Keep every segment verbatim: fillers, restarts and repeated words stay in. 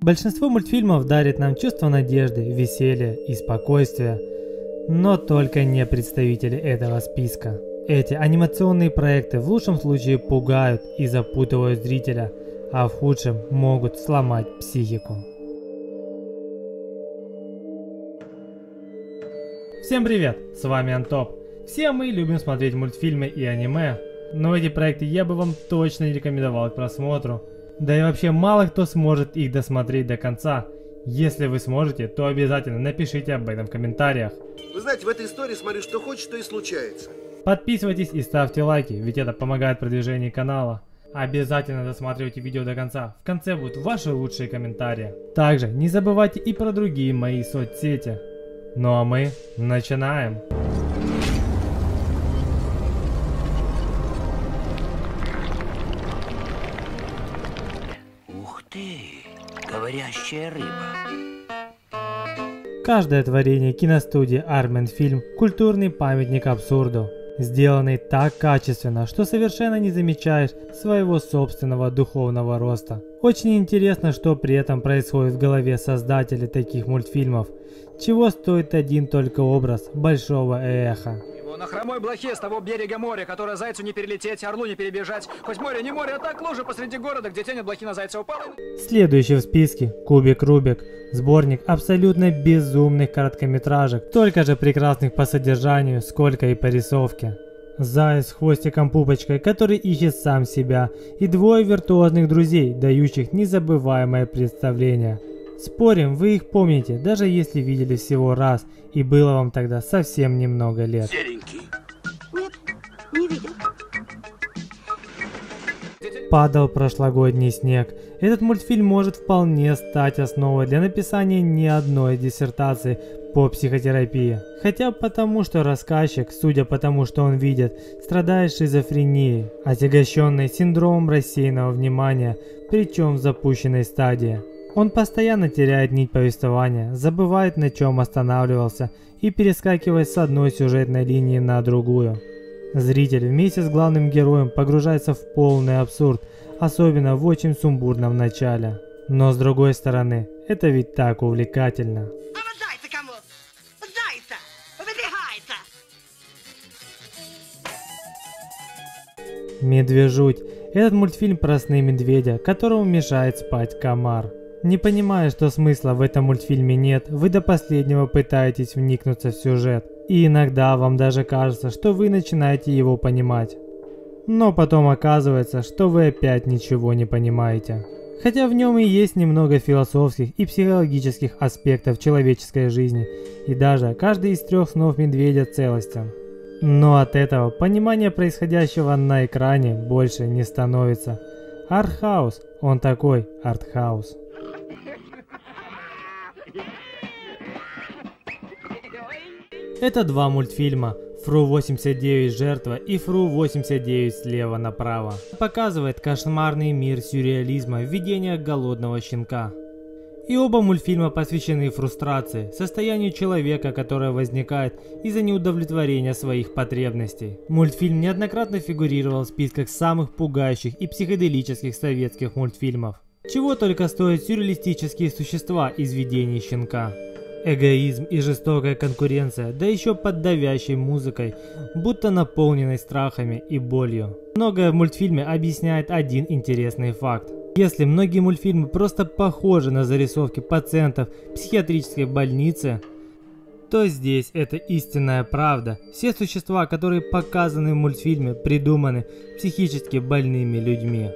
Большинство мультфильмов дарит нам чувство надежды, веселья и спокойствия, но только не представители этого списка. Эти анимационные проекты в лучшем случае пугают и запутывают зрителя, а в худшем могут сломать психику. Всем привет, с вами Антоп. Все мы любим смотреть мультфильмы и аниме, но эти проекты я бы вам точно не рекомендовал к просмотру. Да и вообще мало кто сможет их досмотреть до конца. Если вы сможете, то обязательно напишите об этом в комментариях. Вы знаете, в этой истории смотри, что хочешь, то и случается. Подписывайтесь и ставьте лайки, ведь это помогает продвижению канала. Обязательно досматривайте видео до конца, в конце будут ваши лучшие комментарии. Также не забывайте и про другие мои соцсети. Ну а мы начинаем. Ух ты, говорящая рыба. Каждое творение киностудии Armen Film – культурный памятник абсурду, сделанный так качественно, что совершенно не замечаешь своего собственного духовного роста. Очень интересно, что при этом происходит в голове создателей таких мультфильмов, чего стоит один только образ большого эха. На хромой блохе с того берега моря, которое зайцу не перелететь, орлу не перебежать. Хоть море не море, а так лужа посреди города, где тень от блохи на зайца упала. Следующий в списке – Кубик Рубик. Сборник абсолютно безумных короткометражек, столько же прекрасных по содержанию, сколько и по рисовке. Заяц с хвостиком-пупочкой, который ищет сам себя, и двое виртуозных друзей, дающих незабываемое представление. Спорим, вы их помните, даже если видели всего раз, и было вам тогда совсем немного лет. Серенький. Нет, не видел. Падал прошлогодний снег. Этот мультфильм может вполне стать основой для написания не одной диссертации по психотерапии. Хотя потому, что рассказчик, судя по тому, что он видит, страдает шизофренией, отягощенной синдромом рассеянного внимания, причем в запущенной стадии. Он постоянно теряет нить повествования, забывает, на чем останавливался, и перескакивает с одной сюжетной линии на другую. Зритель вместе с главным героем погружается в полный абсурд, особенно в очень сумбурном начале. Но с другой стороны, это ведь так увлекательно. Зайца кому? Зайца! Выбегается! Медвежуть. Этот мультфильм про сны медведя, которому мешает спать комар. Не понимая, что смысла в этом мультфильме нет, вы до последнего пытаетесь вникнуться в сюжет. И иногда вам даже кажется, что вы начинаете его понимать. Но потом оказывается, что вы опять ничего не понимаете. Хотя в нем и есть немного философских и психологических аспектов человеческой жизни. И даже каждый из трех снов медведя целостен. Но от этого понимания происходящего на экране больше не становится. Артхаус, он такой артхаус. Это два мультфильма Фру восемьдесят девять «Жертва» и Фру восемьдесят девять «Слева направо». Показывает кошмарный мир сюрреализма в видениях голодного щенка. И оба мультфильма посвящены фрустрации, состоянию человека, которое возникает из-за неудовлетворения своих потребностей. Мультфильм неоднократно фигурировал в списках самых пугающих и психоделических советских мультфильмов. Чего только стоят сюрреалистические существа из видений щенка. Эгоизм и жестокая конкуренция, да еще под давящей музыкой, будто наполненной страхами и болью. Многое в мультфильме объясняет один интересный факт. Если многие мультфильмы просто похожи на зарисовки пациентов психиатрической больницы, то здесь это истинная правда. Все существа, которые показаны в мультфильме, придуманы психически больными людьми.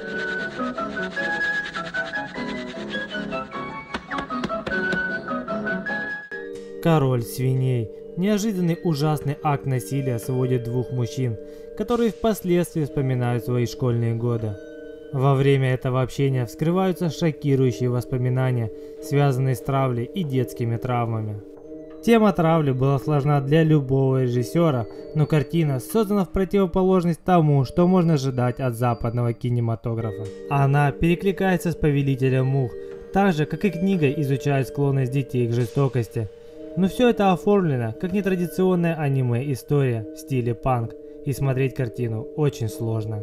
Король свиней. Неожиданный ужасный акт насилия сводит двух мужчин, которые впоследствии вспоминают свои школьные годы. Во время этого общения вскрываются шокирующие воспоминания, связанные с травлей и детскими травмами. Тема травли была сложна для любого режиссера, но картина создана в противоположность тому, что можно ожидать от западного кинематографа. Она перекликается с «Повелителем мух», так же, как и книга изучает склонность детей к жестокости. Но все это оформлено как нетрадиционная аниме-история в стиле панк, и смотреть картину очень сложно.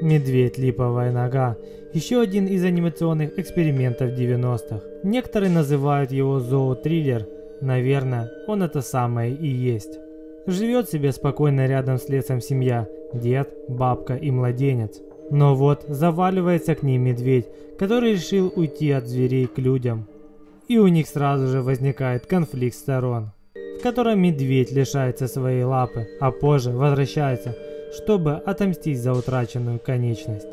Медведь Липовая Нога – еще один из анимационных экспериментов девяностых. Некоторые называют его зоотриллер, наверное, он это самое и есть. Живет себе спокойно рядом с лесом семья, дед, бабка и младенец. Но вот заваливается к ним медведь, который решил уйти от зверей к людям. И у них сразу же возникает конфликт сторон, в котором медведь лишается своей лапы, а позже возвращается, чтобы отомстить за утраченную конечность.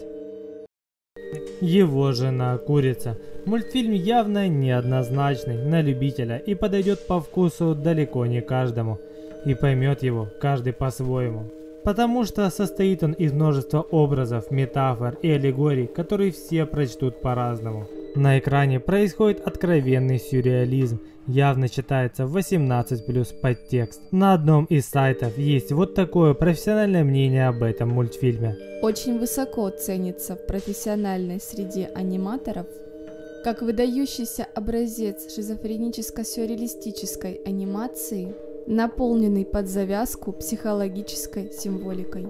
Его жена Курица. Мультфильм явно неоднозначный на любителя и подойдет по вкусу далеко не каждому. И поймет его каждый по-своему. Потому что состоит он из множества образов, метафор и аллегорий, которые все прочтут по-разному. На экране происходит откровенный сюрреализм, явно читается восемнадцать плюс подтекст. На одном из сайтов есть вот такое профессиональное мнение об этом мультфильме. Очень высоко ценится в профессиональной среде аниматоров как выдающийся образец шизофреническо-сюрреалистической анимации, наполненный под завязку психологической символикой.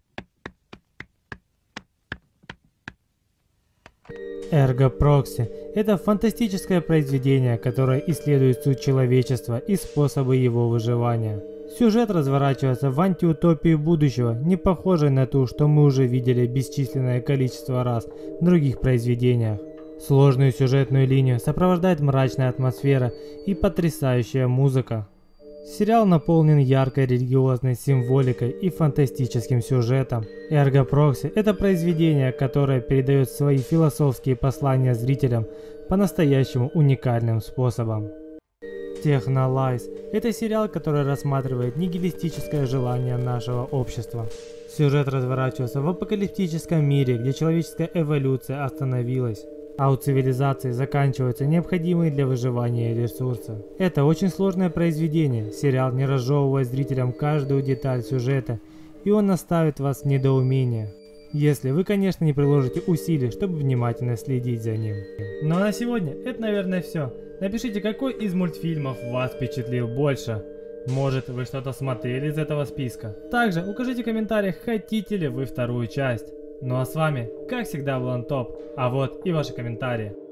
Эрго Прокси – это фантастическое произведение, которое исследует суть человечества и способы его выживания. Сюжет разворачивается в антиутопии будущего, не похожей на ту, что мы уже видели бесчисленное количество раз в других произведениях. Сложную сюжетную линию сопровождает мрачная атмосфера и потрясающая музыка. Сериал наполнен яркой религиозной символикой и фантастическим сюжетом. Эрго Прокси – это произведение, которое передает свои философские послания зрителям по-настоящему уникальным способом. Технолайз – это сериал, который рассматривает нигилистическое желание нашего общества. Сюжет разворачивается в апокалиптическом мире, где человеческая эволюция остановилась, а у цивилизации заканчиваются необходимые для выживания ресурсы. Это очень сложное произведение, сериал не разжевывает зрителям каждую деталь сюжета, и он оставит вас в недоумении, если вы, конечно, не приложите усилий, чтобы внимательно следить за ним. Ну а на сегодня это, наверное, все. Напишите, какой из мультфильмов вас впечатлил больше. Может, вы что-то смотрели из этого списка. Также укажите в комментариях, хотите ли вы вторую часть. Ну а с вами, как всегда, был Антоп, а вот и ваши комментарии.